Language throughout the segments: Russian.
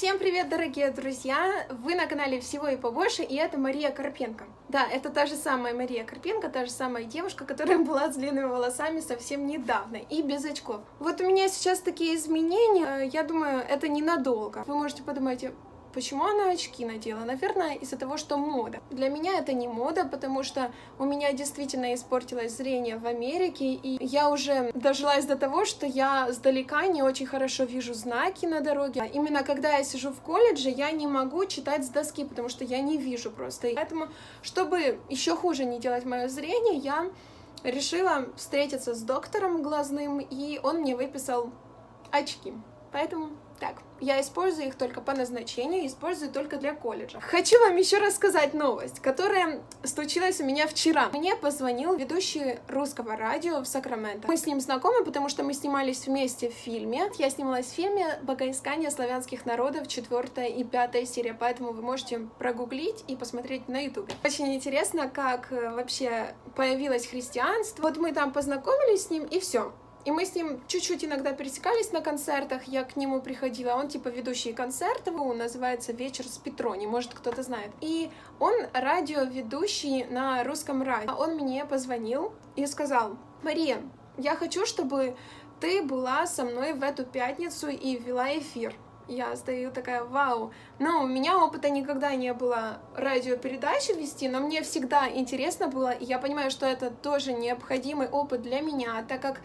Всем привет, дорогие друзья! Вы на канале Всего и Побольше, и это Мария Карпенко. Да, это та же самая Мария Карпенко, та же самая девушка, которая была с длинными волосами совсем недавно и без очков. Вот у меня сейчас такие изменения, я думаю, это ненадолго. Вы можете подумать, почему она очки надела? Наверное, из-за того, что мода. Для меня это не мода, потому что у меня действительно испортилось зрение в Америке, и я уже дожилась до того, что я сдалека не очень хорошо вижу знаки на дороге. Именно когда я сижу в колледже, я не могу читать с доски, потому что я не вижу просто. И поэтому, чтобы еще хуже не делать мое зрение, я решила встретиться с доктором глазным, и он мне выписал очки. Поэтому так, я использую их только по назначению, использую только для колледжа. Хочу вам еще рассказать новость, которая случилась у меня вчера. Мне позвонил ведущий русского радио в Сакраменто. Мы с ним знакомы, потому что мы снимались вместе в фильме. Я снималась в фильме «Богоискание славянских народов», 4 и 5 серия, поэтому вы можете прогуглить и посмотреть на ютубе. Очень интересно, как вообще появилось христианство. Вот мы там познакомились с ним, и все. И мы с ним чуть-чуть иногда пересекались на концертах, я к нему приходила, он типа ведущий концертов, он называется «Вечер с Петрони», может кто-то знает. И он радиоведущий на русском радио. Он мне позвонил и сказал: «Мария, я хочу, чтобы ты была со мной в эту пятницу и вела эфир». Я стою такая: вау, но у меня опыта никогда не было радиопередачи вести, но мне всегда интересно было, и я понимаю, что это тоже необходимый опыт для меня, так как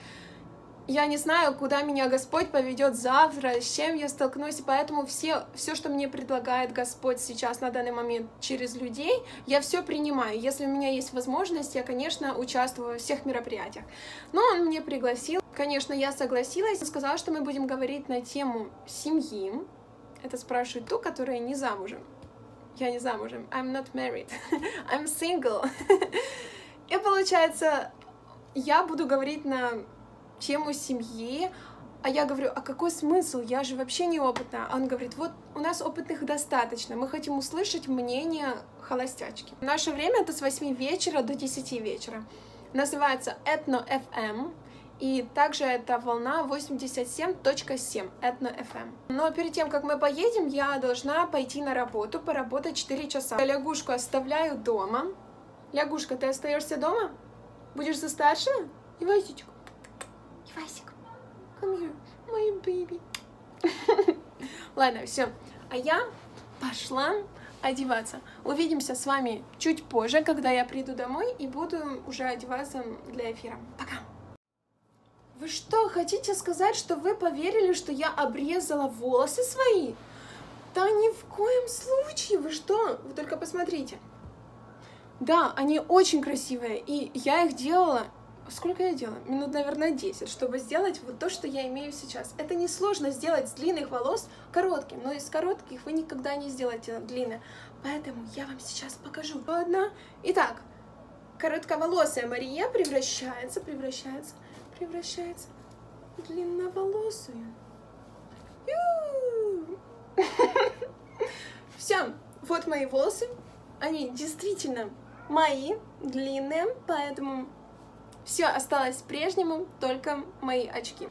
я не знаю, куда меня Господь поведет завтра, с чем я столкнусь, и поэтому все, что мне предлагает Господь сейчас на данный момент через людей, я все принимаю. Если у меня есть возможность, я, конечно, участвую во всех мероприятиях. Но он мне пригласил, конечно, я согласилась, он сказал, что мы будем говорить на тему семьи. Это спрашивает ту, которая не замужем. Я не замужем, I'm not married, I'm single. И получается, я буду говорить на тему семьи, а я говорю: а какой смысл, я же вообще неопытная. А он говорит: вот у нас опытных достаточно, мы хотим услышать мнение холостячки. В наше время это с 8 вечера до 10 вечера. Называется Этно FM, и также это волна 87.7 Этно FM. Но перед тем, как мы поедем, я должна пойти на работу, поработать 4 часа. Лягушку оставляю дома. Лягушка, ты остаешься дома? Будешь за старшего? Ивасичку. Ивасик, come here, my baby. Ладно, все. А я пошла одеваться. Увидимся с вами чуть позже, когда я приду домой и буду уже одеваться для эфира. Пока. Вы что, хотите сказать, что вы поверили, что я обрезала волосы свои? Да ни в коем случае. Вы что? Вы только посмотрите. Да, они очень красивые, и я их делала. Сколько я делала? Минут, наверное, 10, чтобы сделать вот то, что я имею сейчас. Это несложно сделать с длинных волос коротким, но из коротких вы никогда не сделаете длинные. Поэтому я вам сейчас покажу. Одна. Итак, коротковолосая Мария превращается в длинноволосую. Все, вот мои волосы. Они действительно мои, длинные, поэтому все осталось прежнему, только мои очки.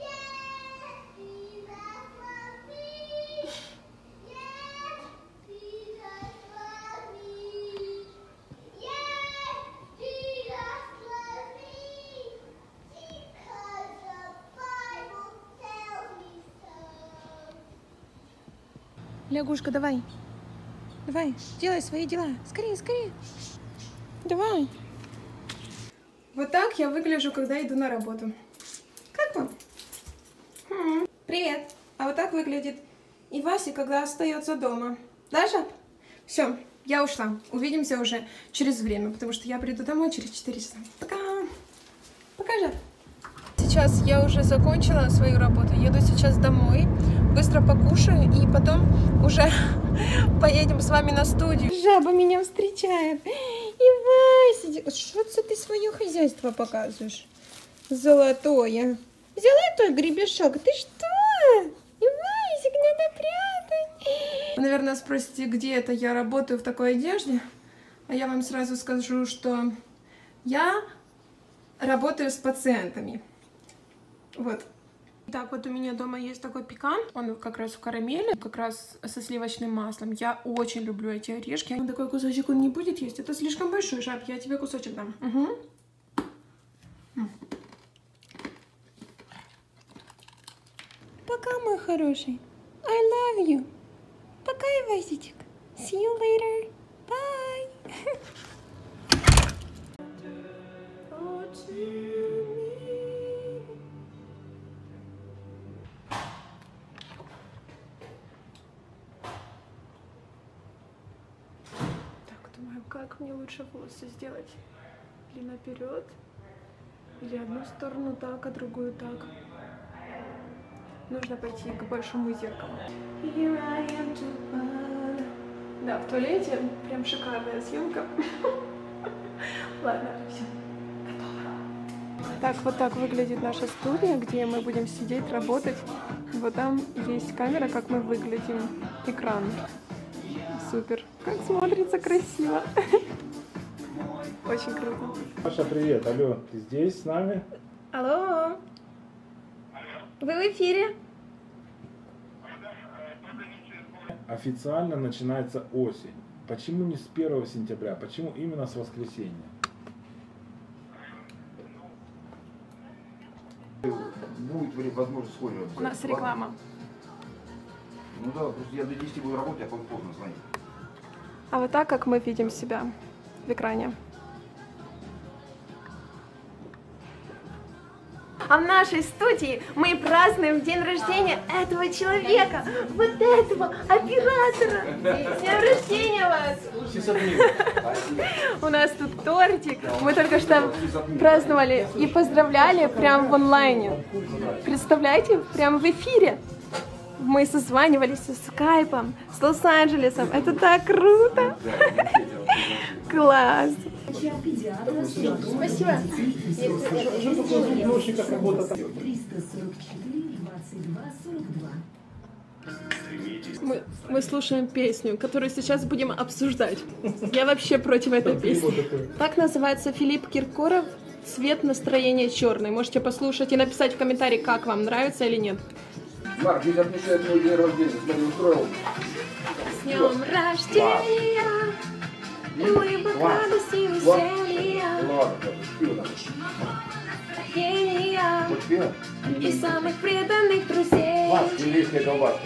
Лягушка, давай. Давай, делай свои дела. Скорее, скорее. Давай. Вот так я выгляжу, когда иду на работу. Как вам? Привет. А вот так выглядит Ивасик, когда остается дома. Да, жаб? Все, я ушла. Увидимся уже через время, потому что я приду домой через 4 часа. Пока. Пока, жаб. Сейчас я уже закончила свою работу. Еду сейчас домой. Быстро покушаю и потом уже поедем с вами на студию. Жаба меня встречает. Ивасик, что ты свое хозяйство показываешь? Золотое. Золотой гребешок. Ты что? Ивасик, надо прятать. Вы, наверное, спросите, где это я работаю в такой одежде. А я вам сразу скажу, что я работаю с пациентами. Вот. Так, вот у меня дома есть такой пекан, он как раз в карамели, как раз со сливочным маслом. Я очень люблю эти орешки. Такой кусочек он не будет есть, это слишком большой, Жаб, я тебе кусочек дам. Угу. Пока, мой хороший. I love you. Пока, Ивасичек. See you later. Bye. Думаю, как мне лучше волосы сделать? Или наперед, или одну сторону так, а другую так. Нужно пойти к большому зеркалу. Да, в туалете прям шикарная съемка. Ладно, все, готово. Так, вот так выглядит наша студия, где мы будем сидеть, работать. Вот там есть камера, как мы выглядим, экран. Супер. Как смотрится красиво. Очень круто. Маша, привет. Алло, ты здесь с нами? Алло. Вы в эфире? Официально начинается осень. Почему не с 1 сентября? Почему именно с воскресенья? Будет возможность сходить. У нас реклама. Ну да, просто я до 10 буду работать, а потом поздно звонить. А вот так, как мы видим себя в экране. А в нашей студии мы празднуем день рождения этого человека, вот этого оператора. С днем рождения вас! У нас тут тортик. Мы только что праздновали и поздравляли прямо в онлайне. Представляете, прямо в эфире. Мы созванивались с скайпом, с Лос-Анджелесом. Это так круто! Класс! Спасибо. Мы слушаем песню, которую сейчас будем обсуждать. Я вообще против этой песни. Так называется Филипп Киркоров «Цвет настроения черный». Можете послушать и написать в комментарии, как вам, нравится или нет. Марк, здесь отмечает мой день рождения. Смотри, устроил. С днем рождения! Улыбок, радости и веселья! Ладно, пиво надо. Хочешь пиво? И самых преданных друзей! Еврейская колбаска.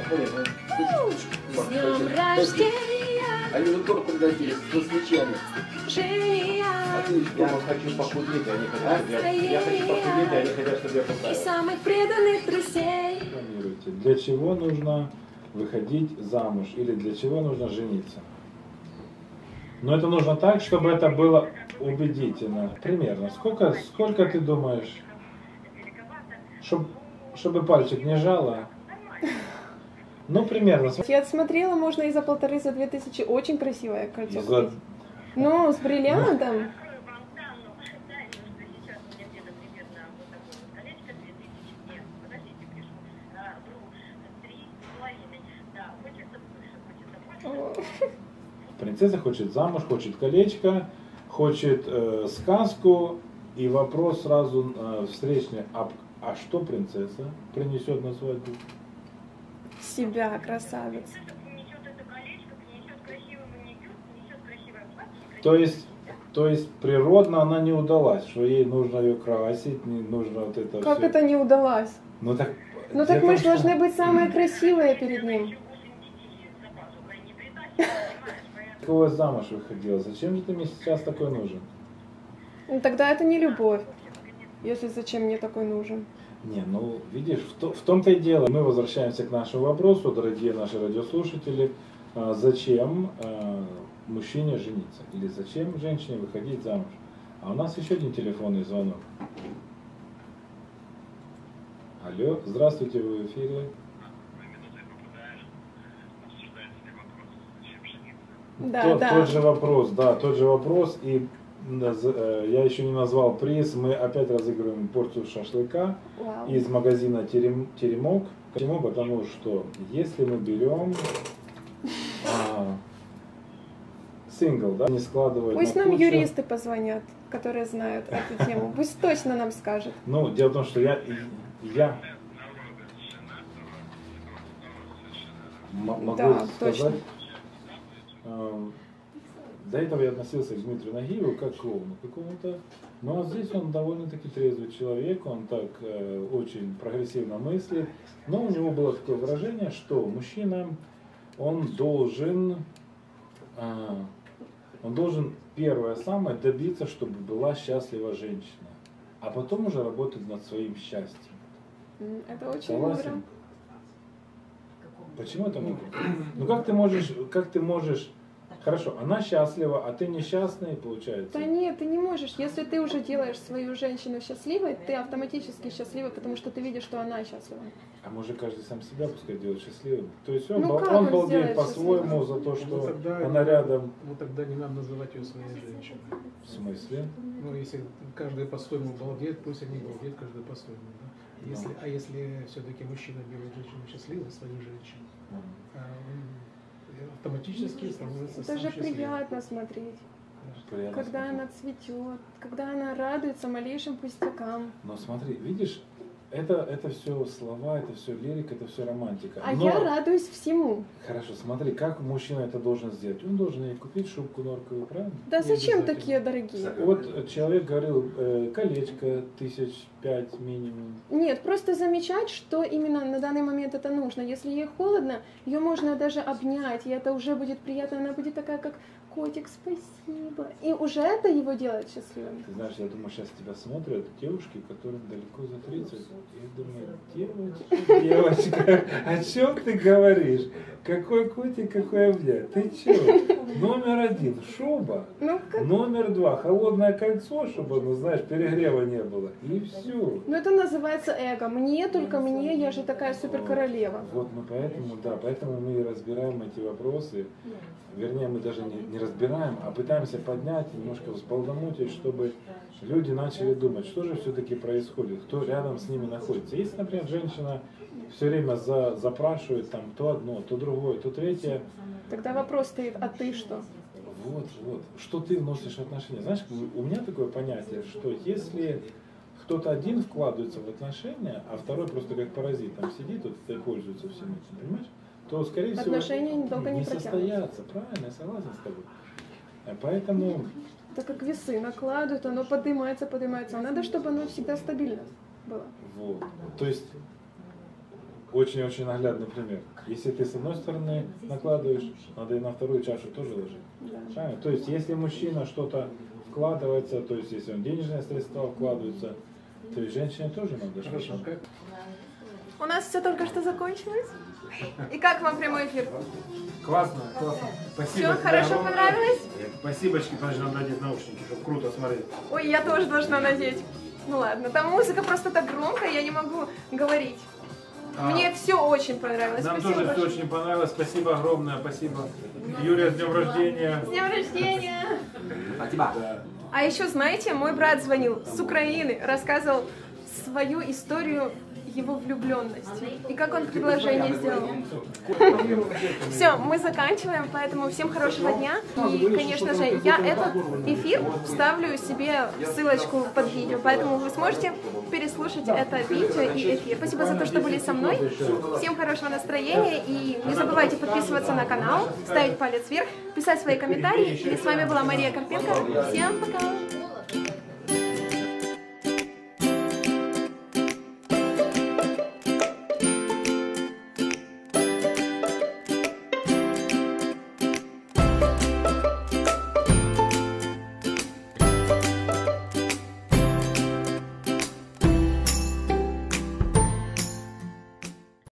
С днем рождения! Они же торт приготовили со свечами. Женя! Я хочу похудеть, они хотят. Я хочу похудеть, они хотят, чтобы я И поставил. самых преданных друзей! Для чего нужно выходить замуж или для чего нужно жениться? Но это нужно так, чтобы это было убедительно. Примерно. Сколько ты думаешь, чтобы пальчик не жало? Ну, примерно. Я отсмотрела, можно и за 1500, за 2000. Очень красивое кольцо. За... Ну, с бриллиантом. Принцесса хочет замуж, хочет колечко, хочет сказку, и вопрос сразу встречный, а что принцесса принесет на свадьбу? Себя, красавец. То есть природно она не удалась, что ей нужно ее красить, не нужно вот это Как все. это не удалось? Ну так Мы же должны быть самые красивые перед ним. Какого замуж выходила? Зачем же ты мне сейчас такой нужен? Ну, тогда это не любовь. Если зачем мне такой нужен? Не, ну видишь, в том-то и дело. Мы возвращаемся к нашему вопросу, дорогие наши радиослушатели. Зачем мужчине жениться? Или зачем женщине выходить замуж? А у нас еще один телефонный звонок. Алло, здравствуйте, вы в эфире. Тот же вопрос, и я еще не назвал приз, мы опять разыгрываем порцию шашлыка из магазина Теремок. Почему? Потому что если мы берем сингл, да, не складывать. Пусть нам юристы позвонят, которые знают эту тему, пусть точно нам скажут. Ну, дело в том, что я могу да, сказать. Точно. До этого я относился к Дмитрию Нагиеву как к клоуну какому-то. Но здесь он довольно-таки трезвый человек, он так очень прогрессивно мыслит. Но у него было такое выражение, что мужчина, он должен первое самое добиться, чтобы была счастлива женщина, а потом уже работать над своим счастьем. Это очень мудро. Почему это мудро? Ну как ты можешь, хорошо, она счастлива, а ты несчастный, получается? Да нет, ты не можешь. Если ты уже делаешь свою женщину счастливой, ты автоматически счастливый, потому что ты видишь, что она счастлива. А может каждый сам себя пускай делает счастливым? То есть он, он балдеет по-своему за то, что она рядом. Ну тогда не надо называть ее своей женщиной. В смысле? Ну если каждый по-своему балдеет, пусть они балдеют каждый по-своему. Да? А если все-таки мужчина делает женщину счастливой, свою женщину, он автоматически становится Это же приятно смотреть. Приятно когда смотреть. она цветет, когда она радуется малейшим пустякам. Но смотри, видишь, это все слова, это все лирика, это все романтика. А Но... я радуюсь всему. Хорошо, смотри, как мужчина это должен сделать? Он должен ей купить шубку норковую, правильно? Да зачем такие дорогие? Вот человек говорил, колечко 5,000 минимум. Нет, просто замечать, что именно на данный момент это нужно. Если ей холодно, ее можно даже обнять, и это уже будет приятно. Она будет такая, как котик, спасибо. И уже это его делает счастливым. Ты знаешь, я думаю, сейчас тебя смотрят девушки, которым далеко за 30. Я думаю, девочка, о чем ты говоришь? Какой котик, какой обнять? Ты че? Номер 1 шуба. Номер 2 холодное кольцо, чтобы, ну знаешь, перегрева не было. И все. Ну это называется эго. Мне, только мне, я же такая супер королева. Вот мы поэтому мы и разбираем эти вопросы. Вернее, мы даже не разбираем, а пытаемся поднять, немножко взбалдамутить, чтобы люди начали думать, что же все-таки происходит, кто рядом с ними находится. Если, например, женщина все время запрашивает там то одно, то другое, то третье. Тогда вопрос стоит, а ты что? Вот. Что ты вносишь в отношения? Знаешь, у меня такое понятие, что если кто-то один вкладывается в отношения, а второй просто как паразит там сидит вот, и пользуется всем этим, понимаешь? То, скорее всего, отношения долго не состоятся. Правильно, я согласен с тобой. Поэтому... Так как весы накладывают, оно поднимается. А надо, чтобы оно всегда стабильно было. Вот. То есть, очень-очень наглядный пример. Если ты с одной стороны накладываешь, надо и на вторую чашу тоже ложить. Да. Правильно? То есть, если мужчина что-то вкладывается, то есть, если он денежные средства вкладывается, то и женщине тоже надо что-то. У нас все только что закончилось. И как вам прямой эфир? Классно. Спасибо. Все хорошо понравилось? Спасибочки, подожди, надо надеть наушники, чтобы круто смотреть. Ой, я тоже должна надеть. Ну ладно, там музыка просто так громкая, я не могу говорить. Мне все очень понравилось. Нам спасибо тоже большое. все очень понравилось. Спасибо огромное. Спасибо. Юлия, с днем рождения. С днем рождения! Спасибо. А еще, знаете, мой брат звонил с Украины, рассказывал свою историю его влюбленности и как он предложение сделал. Все, мы заканчиваем, поэтому всем хорошего дня. И, конечно же, я этот эфир вставлю себе ссылочку под видео, поэтому вы сможете переслушать это видео и эфир. Спасибо за то, что были со мной. Всем хорошего настроения и не забывайте подписываться на канал, ставить палец вверх, писать свои комментарии. И с вами была Мария Карпенко. Всем пока!